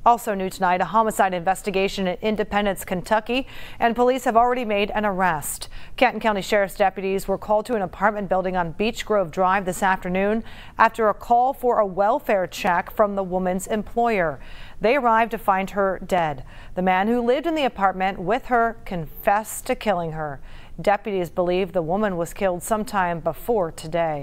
Also new tonight, a homicide investigation in Independence, Kentucky, and police have already made an arrest. Canton County Sheriff's deputies were called to an apartment building on Beech Grove Drive this afternoon after a call for a welfare check from the woman's employer. They arrived to find her dead. The man who lived in the apartment with her confessed to killing her. Deputies believe the woman was killed sometime before today.